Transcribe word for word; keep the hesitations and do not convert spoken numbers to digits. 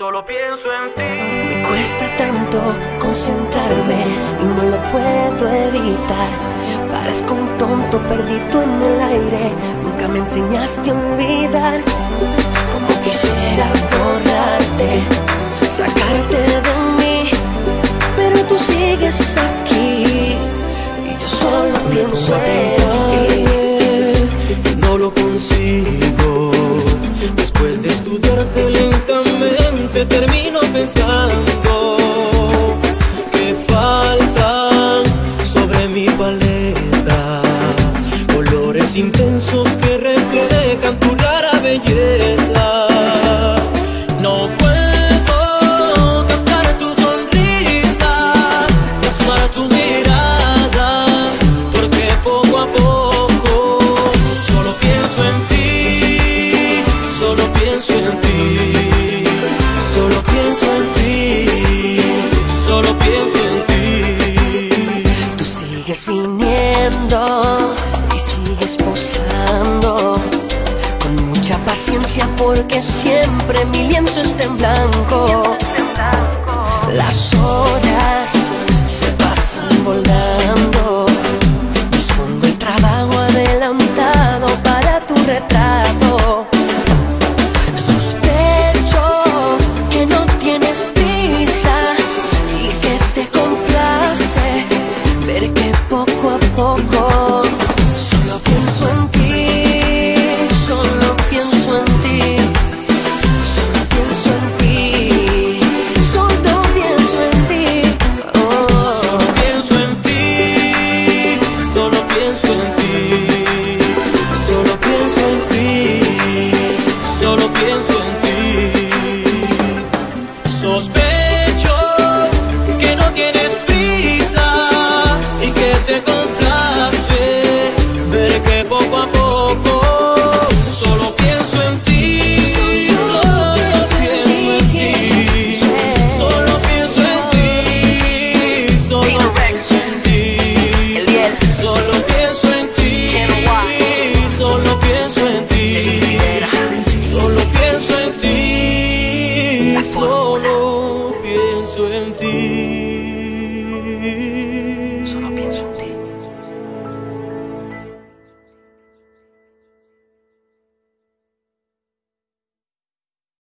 Solo pienso en ti. Me cuesta tanto concentrarme y no lo puedo evitar. Parezco un tonto perdido en el aire. Nunca me enseñaste a olvidar. Como quisiera borrarte, sacarte de mí, pero tú sigues aquí y yo solo pienso en ti. No lo consigo. Después de estudiarte lentamente termino pensando que faltan sobre mi paleta colores intensos que reflejan tu rara belleza. No puedo captar tu sonrisa, plasmar tu mirada, porque poco a poco solo pienso en ti, solo pienso en ti, solo pienso en ti, solo pienso en ti. Tú sigues viniendo y sigues posando con mucha paciencia, porque siempre mi lienzo está en blanco. Las horas se pasan volando, dispongo el trabajo adelantado para tu retrato. Sospecho que no tienes prisa y que te complace ver que poco a poco solo pienso en ti, solo pienso en ti, solo pienso en ti, solo pienso en ti. Oh. Solo pienso en ti, solo pienso en ti, solo pienso en ti, solo pienso en ti. Sospecho que no tienes prisa y que te complace ver que poco a poco solo pienso en ti, solo pienso en ti, solo pienso en ti, solo pienso en ti, solo pienso en ti, solo pienso en ti, solo pienso en ti, solo pienso en ti.